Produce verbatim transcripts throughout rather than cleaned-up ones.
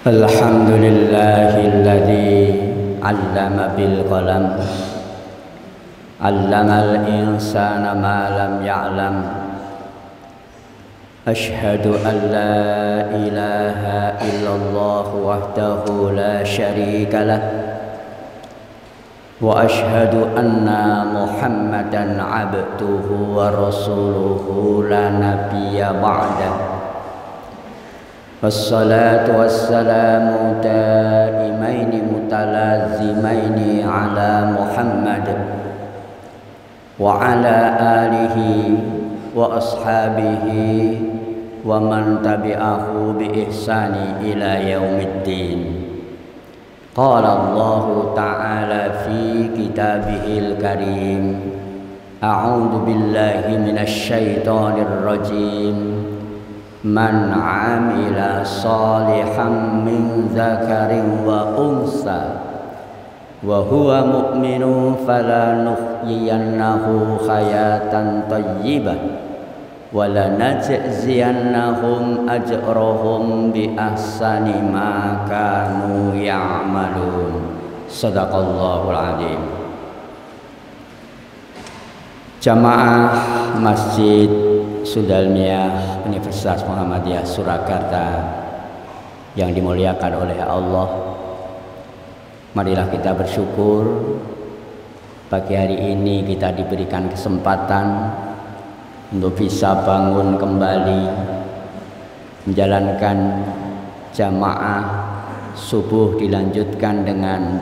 Alhamdulillahilladzi 'allama bil qalam 'allamal insana ma lam ya'lam. Asyhadu an la ilaha illallah wahdahu la syarika lah wa asyhadu anna Muhammadan 'abduhu wa rasuluhu la nabiyya ba'dah. Wassalatu wassalamu daimaini mutalazimaini ala Muhammad wa ala alihi wa ashabihi wa man tabi'ahu bi ihsani ila yaumiddin. Qala Allah ta'ala fi kitabihil karim, a'udzu billahi minasy syaithanir rajim. Man 'amila shalihan min dzakarin wa unsa wa huwa mu'minun falanuhyiyannahu hayatan thayyibah wa lanajziyannahum ajrahum bi ahsani ma kanu ya'malun. Shadaqallahul azim. Jamaah Masjid Sudalmiah Universitas Muhammadiyah Surakarta yang dimuliakan oleh Allah, marilah kita bersyukur pagi hari ini kita diberikan kesempatan untuk bisa bangun kembali menjalankan jamaah subuh, dilanjutkan dengan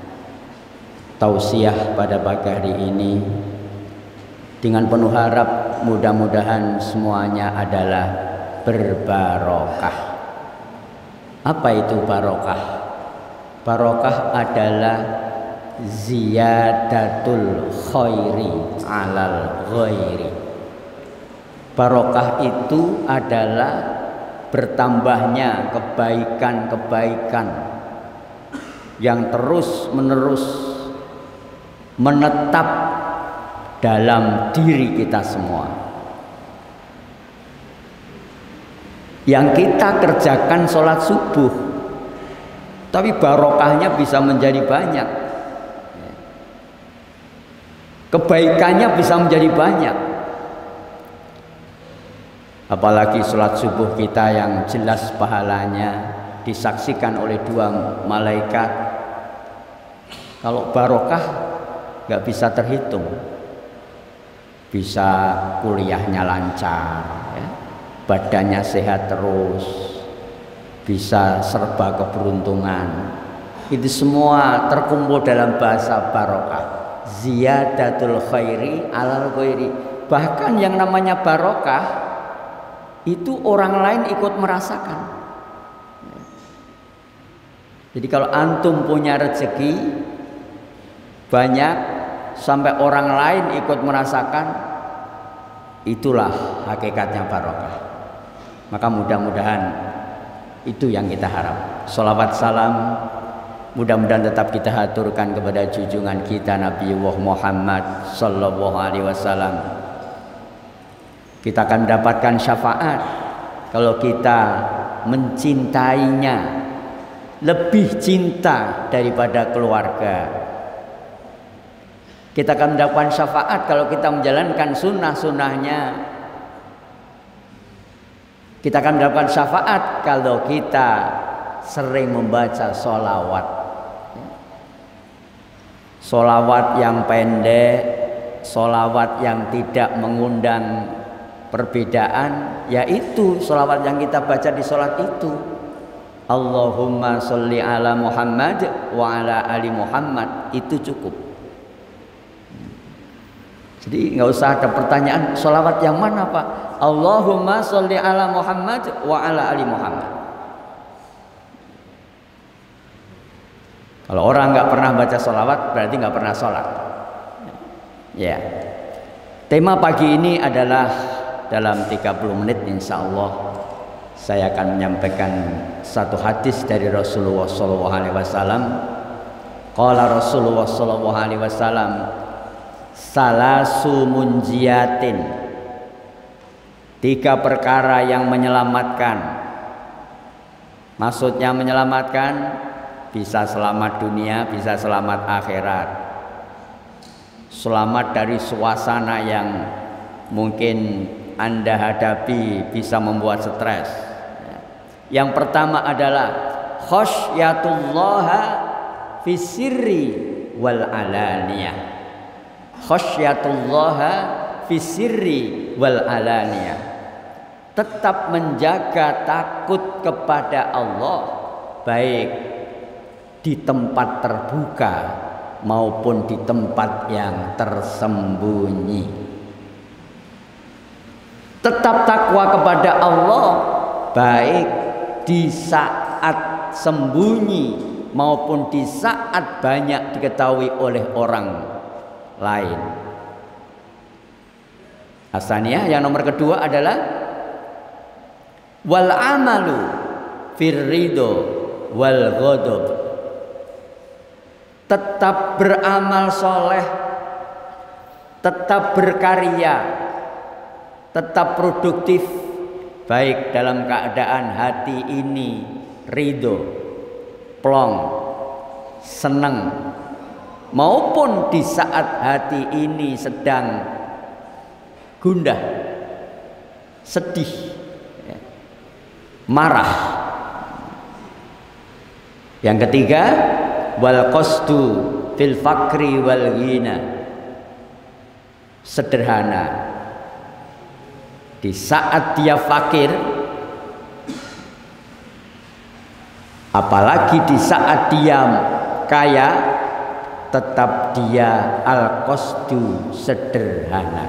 tausiah pada pagi hari ini dengan penuh harap mudah-mudahan semuanya adalah berbarokah. Apa itu barokah? Barokah adalah ziyadatul khairi alal ghairi. Barokah itu adalah bertambahnya kebaikan-kebaikan yang terus-menerus menetap dalam diri kita semua, yang kita kerjakan sholat subuh, tapi barokahnya bisa menjadi banyak, kebaikannya bisa menjadi banyak. Apalagi sholat subuh kita yang jelas pahalanya disaksikan oleh dua malaikat. Kalau barokah nggak bisa terhitung. Bisa kuliahnya lancar, ya, badannya sehat terus, bisa serba keberuntungan. Itu semua terkumpul dalam bahasa barokah, ziyadatul khairi alal ghairi. Bahkan yang namanya barokah itu orang lain ikut merasakan. Jadi kalau antum punya rezeki banyak sampai orang lain ikut merasakan, itulah hakikatnya barokah. Maka mudah-mudahan itu yang kita harap. Sholawat salam mudah-mudahan tetap kita haturkan kepada junjungan kita Nabi Muhammad sallallahu alaihi wasallam. Kita akan mendapatkan syafaat kalau kita mencintainya lebih cinta daripada keluarga. Kita akan mendapatkan syafaat kalau kita menjalankan sunnah-sunnahnya. Kita akan mendapatkan syafaat kalau kita sering membaca sholawat. Sholawat yang pendek, sholawat yang tidak mengundang perbedaan, yaitu sholawat yang kita baca di sholat itu. Allahumma sholli ala Muhammad wa ala ali Muhammad, itu cukup. Jadi nggak usah ada pertanyaan sholawat yang mana Pak? Allahumma sholli ala Muhammad wa ala ali Muhammad. Kalau orang nggak pernah baca sholawat berarti nggak pernah sholat. Ya. Tema pagi ini adalah dalam tiga puluh menit insya Allah saya akan menyampaikan satu hadis dari Rasulullah shallallahu alaihi wasallam. Qala Rasulullah shallallahu alaihi wasallam, salasu munjiatin, tiga perkara yang menyelamatkan. Maksudnya menyelamatkan, bisa selamat dunia, bisa selamat akhirat. Selamat dari suasana yang mungkin Anda hadapi, bisa membuat stres. Yang pertama adalah khasyatullaha fi sirri wal alaniyah. Khasyatullaha fi sirri wal alaniyah. Tetap menjaga takut kepada Allah, baik di tempat terbuka maupun di tempat yang tersembunyi. Tetap takwa kepada Allah, baik di saat sembunyi maupun di saat banyak diketahui oleh orang lain. Asaniyah, yang nomor kedua adalah wal amalu fir ridho wal ghadab. Tetap beramal soleh, tetap berkarya, tetap produktif, baik dalam keadaan hati ini ridho, plong, senang, maupun di saat hati ini sedang gundah, sedih, marah. Yang ketiga, wal qasdu fil fakri wal ghina. Sederhana. Di saat dia fakir, apalagi di saat dia kaya, tetap dia al qasdu, sederhana.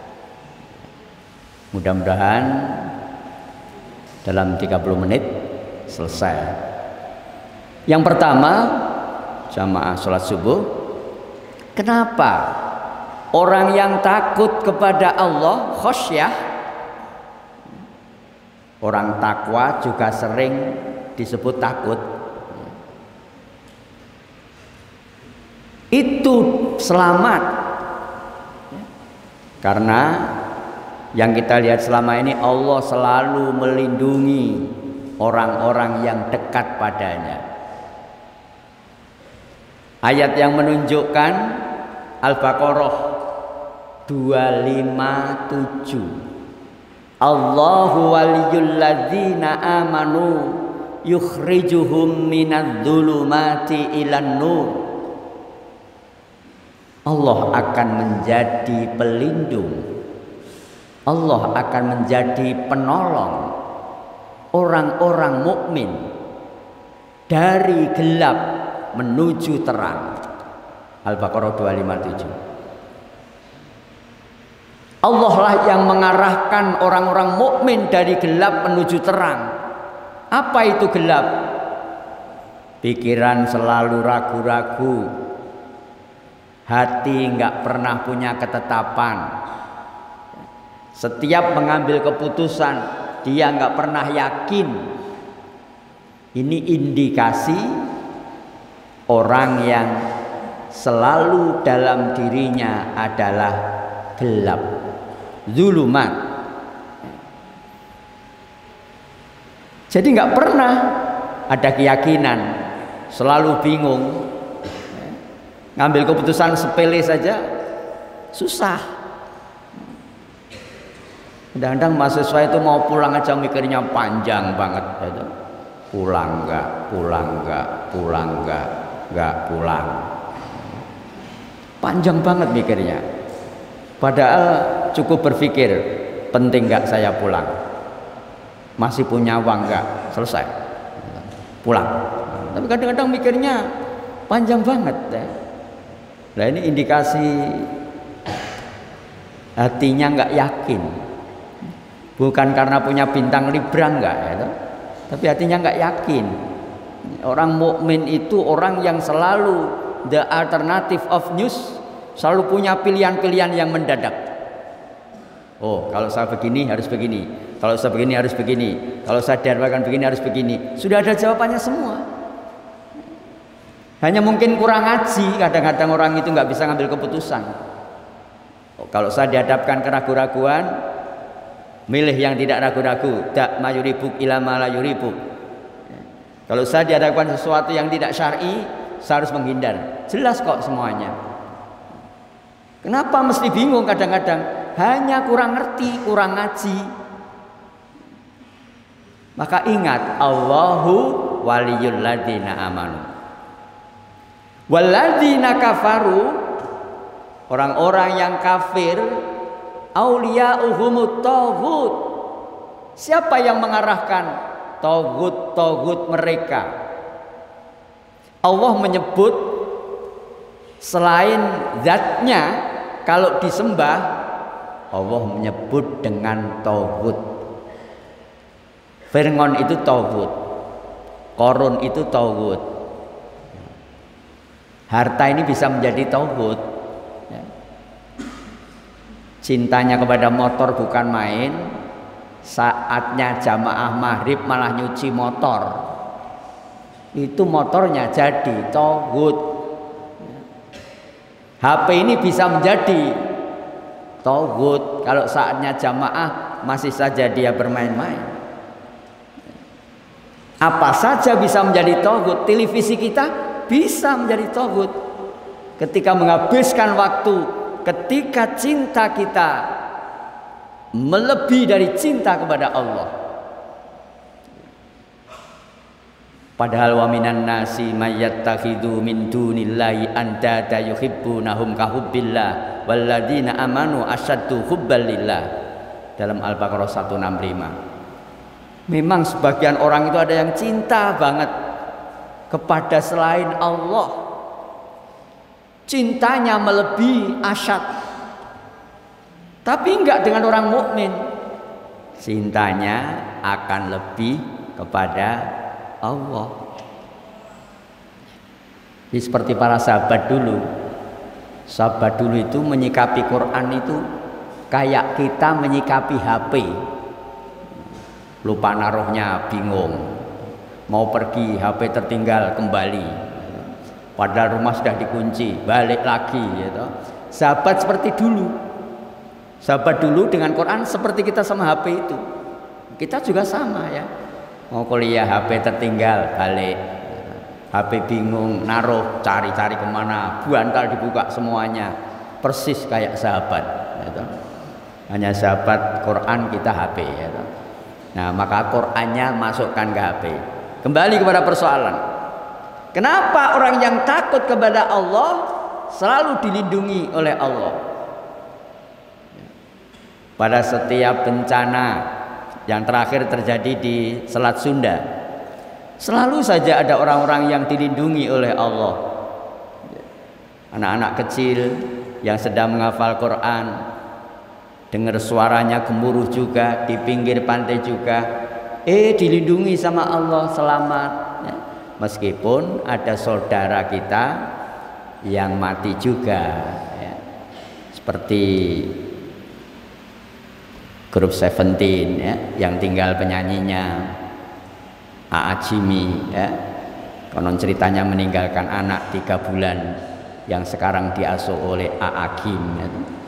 Mudah-mudahan dalam tiga puluh menit selesai. Yang pertama, jamaah sholat subuh. Kenapa orang yang takut kepada Allah, khosyah, orang takwa juga sering disebut takut, itu selamat? Karena yang kita lihat selama ini, Allah selalu melindungi orang-orang yang dekat padanya. Ayat yang menunjukkan Al-Baqarah dua lima tujuh. Allahu waliyul ladzina amanu yukhrijuhum minadh-dhulumati ilan nur. Allah akan menjadi pelindung, Allah akan menjadi penolong orang-orang mukmin dari gelap menuju terang. Al-Baqarah dua lima tujuh. Allah lah yang mengarahkan orang-orang mukmin dari gelap menuju terang. Apa itu gelap? Pikiran selalu ragu-ragu, hati nggak pernah punya ketetapan. Setiap mengambil keputusan, dia nggak pernah yakin. Ini indikasi orang yang selalu dalam dirinya adalah gelap, zulumat. Jadi nggak pernah ada keyakinan, selalu bingung. Ngambil keputusan sepele saja susah. Kadang-kadang mahasiswa itu mau pulang aja mikirnya panjang banget, gitu. Pulang enggak, pulang enggak, pulang enggak, enggak pulang. Panjang banget mikirnya. Padahal cukup berpikir, penting enggak saya pulang? Masih punya uang enggak? Selesai. Pulang. Tapi kadang-kadang mikirnya panjang banget ya. Nah, ini indikasi hatinya enggak yakin. Bukan karena punya bintang Libra enggak ya, tapi hatinya enggak yakin. Orang mukmin itu orang yang selalu the alternative of news, selalu punya pilihan-pilihan yang mendadak. Oh, kalau saya begini harus begini, kalau saya begini harus begini, kalau saya darwakan begini harus begini. Sudah ada jawabannya semua. Hanya mungkin kurang ngaji, kadang-kadang orang itu nggak bisa ngambil keputusan. Oh, kalau saya dihadapkan ke ragu-raguan, milih yang tidak ragu-ragu, dak mayuribuk ila ma la yuribuk. Kalau saya dihadapkan sesuatu yang tidak syar'i, saya harus menghindar. Jelas kok semuanya. Kenapa mesti bingung kadang-kadang? Hanya kurang ngerti, kurang ngaji. Maka ingat, Allahu waliyul ladzina amanu. Walladzina kafaru, orang-orang yang kafir, auliya'uhumut taghut. Siapa yang mengarahkan taghut-taghut mereka? Allah menyebut selain zatnya, kalau disembah Allah menyebut dengan taghut. Fir'aun itu taghut, Qarun itu taghut. Harta ini bisa menjadi taghut. Cintanya kepada motor bukan main. Saatnya jamaah maghrib malah nyuci motor, itu motornya jadi taghut. H P ini bisa menjadi taghut kalau saatnya jamaah masih saja dia bermain-main. Apa saja bisa menjadi taghut. Televisi kita bisa menjadi taghut ketika menghabiskan waktu, ketika cinta kita melebihi dari cinta kepada Allah. Padahal wa minan nasi mayyattakhidhu min dunillahi andada yuhibbunahum kahubbillah walladzina amanu asyaddu hubban lillah. Dalam Al-Baqarah seratus enam puluh lima. Memang sebagian orang itu ada yang cinta banget kepada selain Allah. Cintanya melebihi asyad. Tapi enggak dengan orang mukmin. Cintanya akan lebih kepada Allah. Jadi seperti para sahabat dulu. Sahabat dulu itu menyikapi Quran itu kayak kita menyikapi H P. Lupa naruhnya, bingung. Mau pergi, H P tertinggal kembali. Padahal rumah sudah dikunci, balik lagi gitu. Sahabat seperti dulu. Sahabat dulu dengan Quran seperti kita sama H P itu. Kita juga sama ya. Mau kuliah H P tertinggal, balik. H P bingung, naruh, cari-cari kemana, bantal dibuka semuanya. Persis kayak sahabat gitu. Hanya sahabat Quran, kita H P gitu. Nah maka Qurannya masukkan ke H P. Kembali kepada persoalan, kenapa orang yang takut kepada Allah selalu dilindungi oleh Allah? Pada setiap bencana yang terakhir terjadi di Selat Sunda, selalu saja ada orang-orang yang dilindungi oleh Allah. Anak-anak kecil yang sedang menghafal Quran, dengar suaranya gemuruh juga di pinggir pantai juga, eh dilindungi sama Allah, selamat ya. Meskipun ada saudara kita yang mati juga ya. Seperti grup Seventeen ya, yang tinggal penyanyinya A A Jimmy ya. Konon ceritanya meninggalkan anak tiga bulan yang sekarang diasuh oleh A A Kim ya.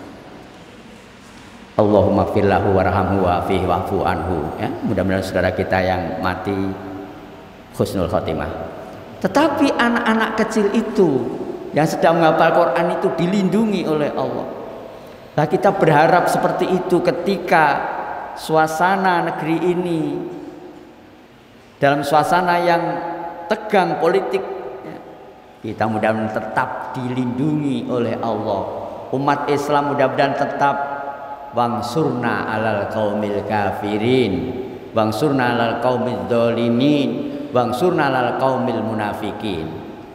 Allahumma firlahu warhamhu wa'afihi wa'fu anhu ya. Mudah-mudahan saudara kita yang mati husnul khotimah. Tetapi anak-anak kecil itu yang sedang menghafal Quran itu dilindungi oleh Allah. Nah kita berharap seperti itu ketika suasana negeri ini dalam suasana yang tegang politik ya, kita mudah-mudahan tetap dilindungi oleh Allah. Umat Islam mudah-mudahan tetap wangsurna alal qaumil kafirin, wangsurna alal qaumil dzalimin, wangsurna alal qaumil munafikin.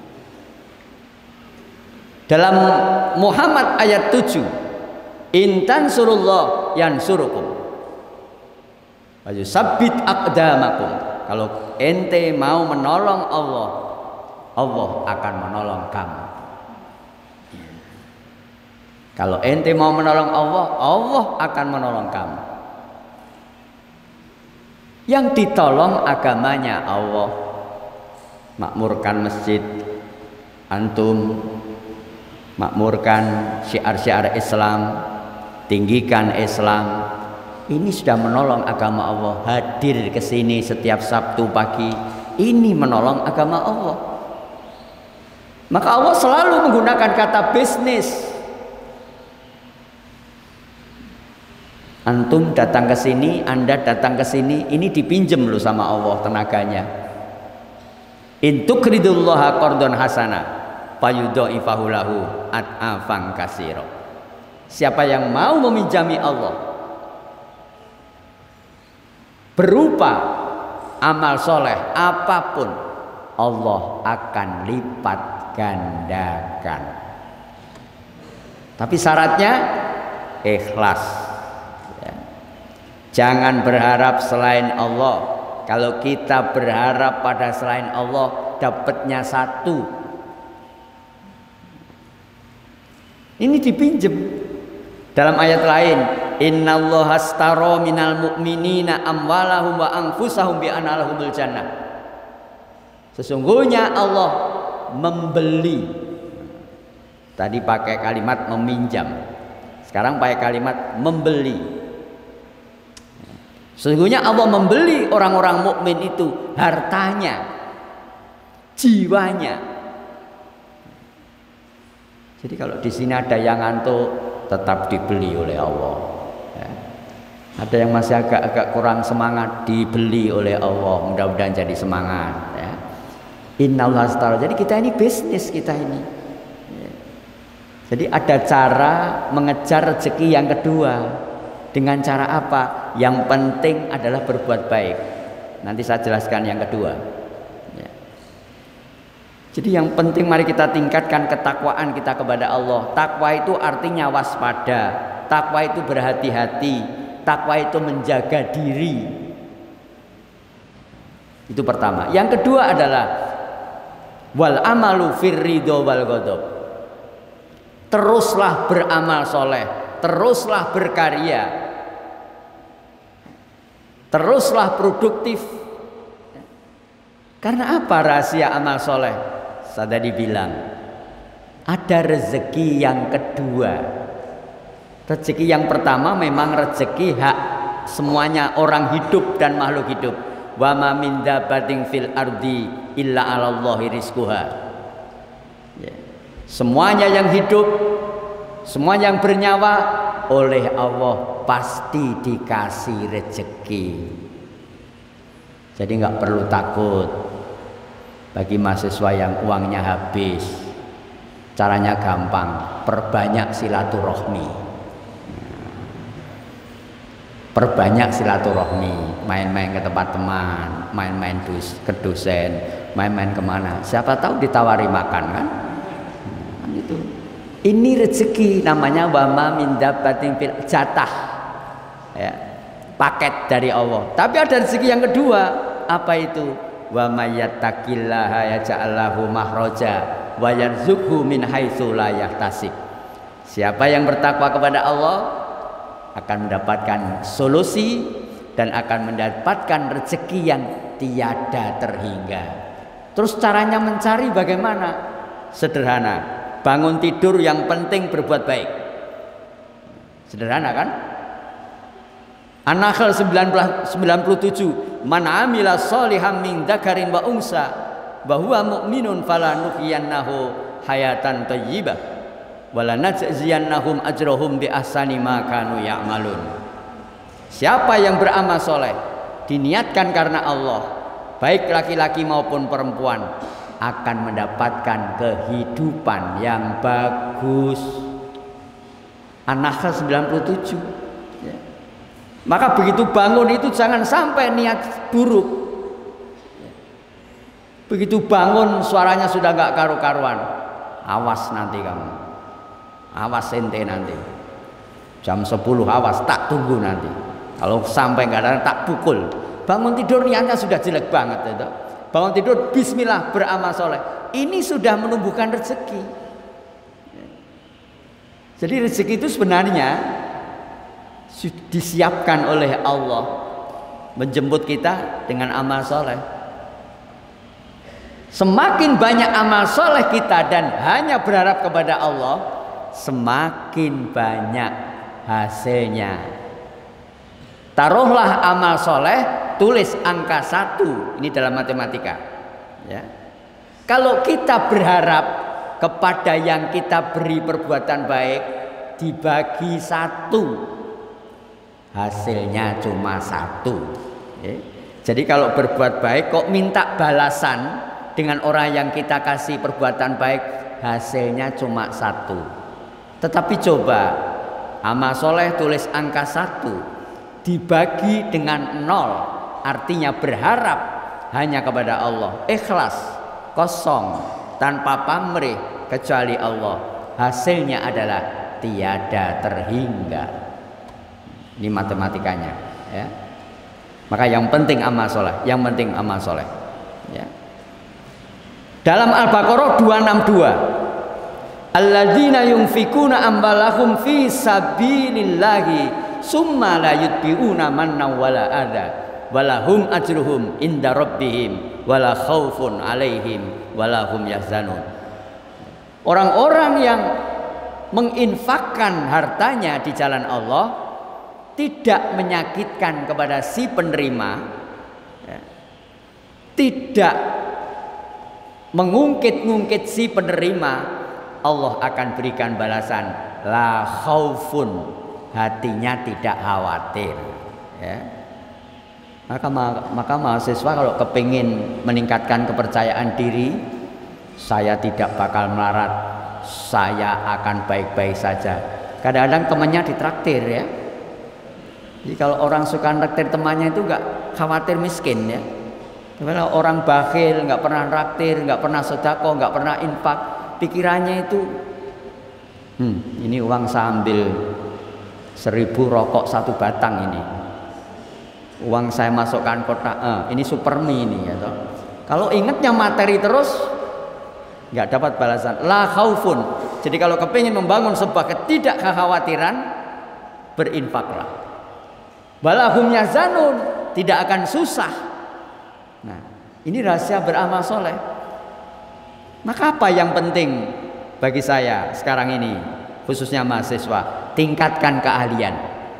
Dalam Muhammad ayat tujuh, intan surullah yansurukum wa yusabbit aqdamakum. Kalau ente mau menolong Allah, Allah akan menolong kamu. Kalau ente mau menolong Allah, Allah akan menolong kamu. Yang ditolong agamanya Allah. Makmurkan masjid antum, makmurkan syiar-syiar Islam, tinggikan Islam. Ini sudah menolong agama Allah. Hadir ke sini setiap Sabtu pagi, Ini menolong agama Allah. Maka Allah selalu menggunakan kata bisnis. Antum datang ke sini, Anda datang ke sini, ini dipinjem loh sama Allah tenaganya. In tuqridullaha qardon hasana fayudha'ifahu lahu at'afan katsira. Siapa yang mau meminjami Allah berupa amal soleh apapun, Allah akan lipat gandakan. Tapi syaratnya ikhlas. Ya. Jangan berharap selain Allah. Kalau kita berharap pada selain Allah, dapatnya satu. Ini dipinjem. Dalam ayat lain, innallaha astara minal mu'minina amwalahum wa anfusahum bi anna lahumul jannah. Sesungguhnya Allah membeli. Tadi pakai kalimat meminjam. Sekarang pakai kalimat membeli. Sesungguhnya Allah membeli orang-orang mukmin itu hartanya, jiwanya. Jadi kalau di sini ada yang ngantuk, tetap dibeli oleh Allah. Ya. Ada yang masih agak-agak kurang semangat, dibeli oleh Allah. Mudah-mudahan jadi semangat. Ya. Innallaha astara. Jadi kita ini bisnis kita ini. Ya. Jadi ada cara mengejar rezeki yang kedua. Dengan cara apa? Yang penting adalah berbuat baik. Nanti saya jelaskan yang kedua. Ya. Jadi yang penting mari kita tingkatkan ketakwaan kita kepada Allah. Takwa itu artinya waspada. Takwa itu berhati-hati. Takwa itu menjaga diri. Itu pertama. Yang kedua adalah wal amalu firridho wal ghadab. Teruslah beramal soleh. Teruslah berkarya, teruslah produktif. Karena apa rahasia amal soleh? Saya tadi bilang ada rezeki yang kedua. Rezeki yang pertama memang rezeki hak semuanya orang hidup dan makhluk hidup. Wa ma min dabbatin fil ardi illa 'alallahi rizquha. Ya. Semuanya yang hidup, semua yang bernyawa oleh Allah pasti dikasih rezeki. Jadi nggak perlu takut. Bagi mahasiswa yang uangnya habis, caranya gampang, perbanyak silaturahmi. Perbanyak silaturahmi, main-main ke tempat teman, main-main ke dosen, main-main kemana. Siapa tahu ditawari makan kan? Kan itu. Ini rezeki namanya wama min dabbatin fil jatah, ya, paket dari Allah. Tapi ada rezeki yang kedua, apa itu? Wa may yattaqillaha yaj'al lahu makhraja wa yarzuqhu min haitsu la yahtasib. Siapa yang bertakwa kepada Allah akan mendapatkan solusi dan akan mendapatkan rezeki yang tiada terhingga. Terus caranya mencari bagaimana? Sederhana. Bangun tidur yang penting berbuat baik. Sederhana kan? An-Nahl sembilan puluh tujuh, man amila sholihan min dzakarin wa unsa wa huwa mu'minun falanuhyiyannahu hayatan thayyibah wa lanajziyannahum ajrahum bi ahsani ma kanu ya'malun. Siapa yang beramal soleh diniatkan karena Allah, baik laki-laki maupun perempuan, akan mendapatkan kehidupan yang bagus. An-Nahl sembilan puluh tujuh. Ya. Maka begitu bangun itu jangan sampai niat buruk. Ya. Begitu bangun suaranya sudah gak karu-karuan, awas nanti kamu, awas ente nanti. Jam sepuluh awas, tak tunggu nanti. Kalau sampai gak ada tak pukul. Bangun tidur niatnya sudah jelek banget itu. Bangun tidur bismillah beramal soleh. Ini sudah menumbuhkan rezeki. Jadi rezeki itu sebenarnya disiapkan oleh Allah menjemput kita dengan amal soleh. Semakin banyak amal soleh kita dan hanya berharap kepada Allah, semakin banyak hasilnya. Taruhlah amal soleh tulis angka satu ini dalam matematika. Ya. Kalau kita berharap kepada yang kita beri perbuatan baik dibagi satu, hasilnya cuma satu. Ya. Jadi kalau berbuat baik kok minta balasan dengan orang yang kita kasih perbuatan baik, hasilnya cuma satu. Tetapi coba amal soleh tulis angka satu dibagi dengan nol, artinya berharap hanya kepada Allah, ikhlas, kosong, tanpa pamrih kecuali Allah, hasilnya adalah tiada terhingga. Ini matematikanya, ya. Maka yang penting amal soleh, yang penting amal soleh, ya. Dalam Al-Baqarah dua enam dua, alladzina yunfikuna ambalahum fi sabilillahi summa la yutbi'una manna wala adza walahum ajruhum inda rabbihim wala khaufun alaihim wala hum yahzanun. Orang-orang yang menginfakkan hartanya di jalan Allah tidak menyakitkan kepada si penerima, ya, tidak mengungkit-ungkit si penerima, Allah akan berikan balasan la khaufun, hatinya tidak khawatir, ya. Maka maka mahasiswa kalau kepingin meningkatkan kepercayaan diri, saya tidak bakal melarat, saya akan baik-baik saja. Kadang-kadang temannya ditraktir, ya. Jadi kalau orang suka traktir temannya itu nggak khawatir miskin, ya. Kalau orang bakhil, nggak pernah traktir, nggak pernah sedekah, nggak pernah infak, pikirannya itu, hmm, ini uang saya ambil seribu rokok satu batang ini, uang saya masukkan kotak, eh, ini supermi ini, ya toh. Kalau ingatnya materi terus, nggak dapat balasan. La khaufun. Jadi kalau kepingin membangun sebuah ketidakkhawatiran, berinfaklah. Walahum yahzanun, tidak akan susah. Nah, ini rahasia beramal soleh. Maka apa yang penting bagi saya sekarang ini, khususnya mahasiswa, tingkatkan keahlian.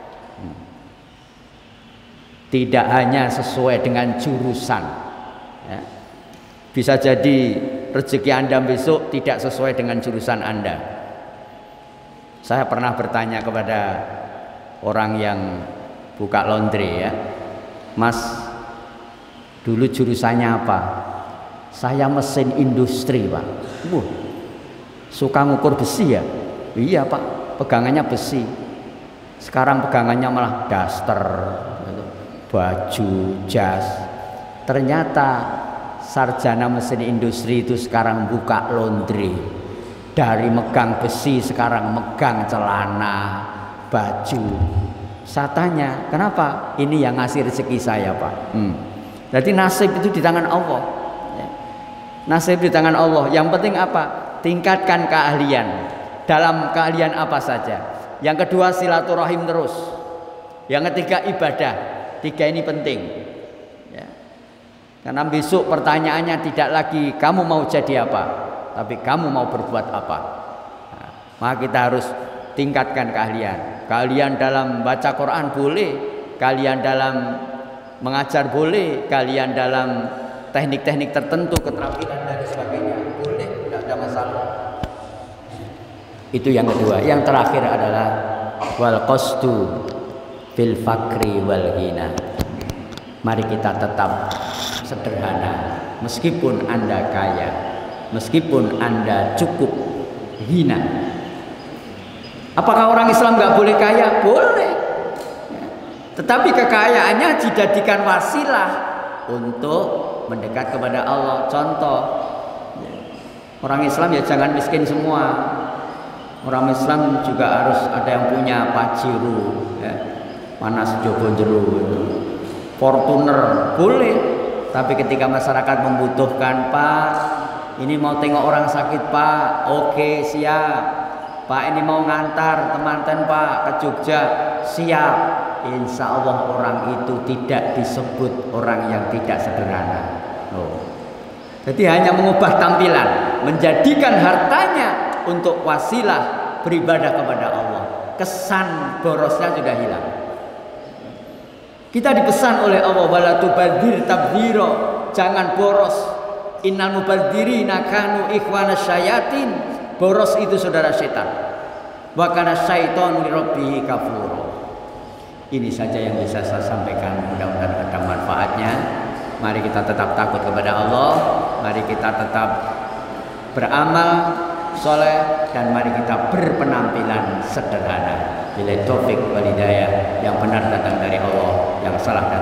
Tidak hanya sesuai dengan jurusan, ya. Bisa jadi rezeki Anda besok tidak sesuai dengan jurusan Anda. Saya pernah bertanya kepada orang yang buka laundry, ya, Mas, dulu jurusannya apa? Saya mesin industri, Pak. Wah, suka ngukur besi, ya? Iya, Pak, pegangannya besi. Sekarang pegangannya malah daster, baju, jas. Ternyata sarjana mesin industri itu sekarang buka laundry. Dari megang besi sekarang megang celana, baju. Saya tanya, kenapa? Ini yang ngasih rezeki saya, Pak. Hmm. Jadi nasib itu di tangan Allah, ya. Nasib di tangan Allah. Yang penting apa? Tingkatkan keahlian. Dalam keahlian apa saja. Yang kedua silaturahim terus. Yang ketiga ibadah. Tiga ini penting, ya. Karena besok pertanyaannya tidak lagi kamu mau jadi apa, tapi kamu mau berbuat apa. Nah, maka kita harus tingkatkan keahlian. Keahlian dalam baca Quran boleh, keahlian dalam mengajar boleh, keahlian dalam teknik-teknik tertentu, keterampilan dan sebagainya boleh, tidak ada masalah. Itu yang kedua. Yang terakhir adalah wal qasdu fil fakri wal ghina. Mari kita tetap sederhana, meskipun Anda kaya, meskipun Anda cukup, hina. Apakah orang Islam nggak boleh kaya? Boleh. Tetapi kekayaannya dijadikan wasilah untuk mendekat kepada Allah. Contoh, orang Islam ya jangan miskin semua. Orang Islam juga harus ada yang punya Pajero, ya. Manas Jogo Jero, Fortuner, boleh. Tapi ketika masyarakat membutuhkan, Pak, ini mau tengok orang sakit, Pak, oke, siap. Pak, ini mau ngantar teman-teman, Pak, ke Jogja, siap. Insya Allah orang itu tidak disebut orang yang tidak sederhana. Oh. Jadi hanya mengubah tampilan, menjadikan hartanya untuk wasilah beribadah kepada Allah. Kesan borosnya sudah hilang. Kita dipesan oleh Allah, wala tubadzir tabdzira, jangan boros. Innal mubadzirina kanu ikhwana syayatin. Boros itu saudara setan. Wa kana syaiton li rabbih kafura. Ini saja yang bisa saya sampaikan, mudah-mudahan ada manfaatnya. Mari kita tetap takut kepada Allah, mari kita tetap beramal soleh, dan mari kita berpenampilan sederhana. Bila taufik wal hidayah, yang benar datang dari Allah, yang salah